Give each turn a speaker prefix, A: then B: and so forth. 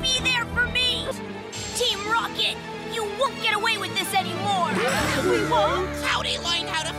A: be there for me! Team Rocket, you won't get away with this anymore!
B: We won't?
C: How'd he learn how to